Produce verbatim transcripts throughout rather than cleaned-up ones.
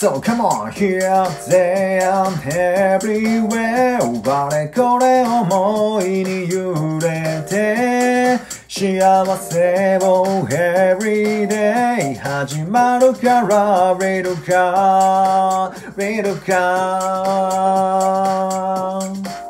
So come on, here, there, and everywhere 我これ思いに揺れて幸せを everyday 始まるから read か read か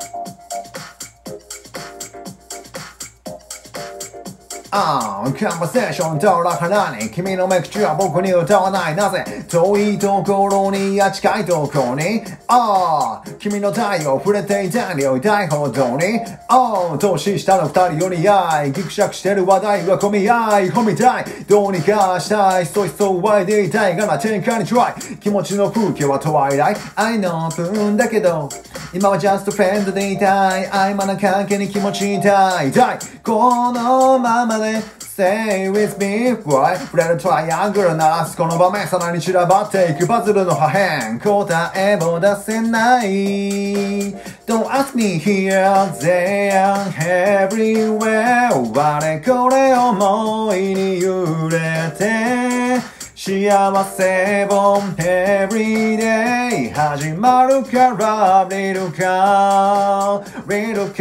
ああ、カンバセーションとらからに君の目口は僕に歌わないなぜ遠いところにや近いところにああ、君の太陽触れていたり痛いほどにああ、年下の二人より合いギクシャクしてる話題は込み合い褒めたいどうにかしたいそうそう湧いていたいがな展開に try 気持ちの風景はトワイライ愛の分だけど今は just friend でいたい曖昧な関係に気持ち痛い痛いこのままStay with me, boy 触れるトライアングル鳴らすこの場面さらに散らばっていくパズルの破片答えを出せない Don't ask me here, there, everywhere 我これ思いに揺れて幸せを everyday 始まるから見るか見る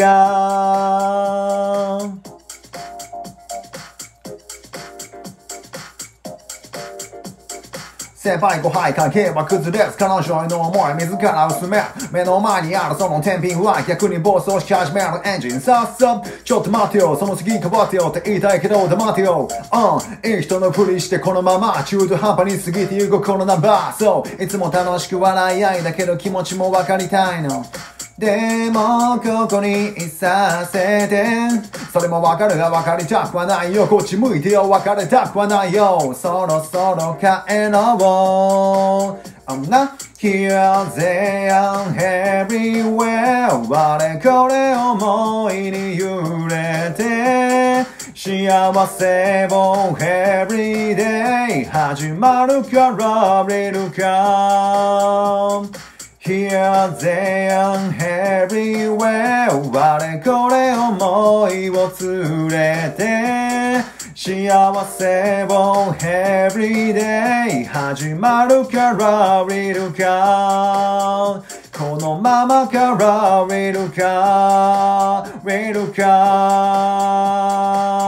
か先輩後輩関係は崩れず彼女への思い自ら薄め目の前にあるその天秤は逆に暴走し始めるエンジンさっさちょっと待てよその次変わってよって言いたいけど黙ってようんいい人のふりしてこのまま中途半端に過ぎてゆくこのナンバーそういつも楽しく笑い合いだけど気持ちも分かりたいのでもここにいさせてそれもわかるが分かりたくはないよこっち向いてよ別れたくはないよそろそろ帰ろう I'm not here, there, everywhere 我これ思いに揺れて幸せを everyday 始まるから見るかHere, there, everywhere 我これ思いを連れて幸せを everyday 始まるから見るかこのままから見るか見るか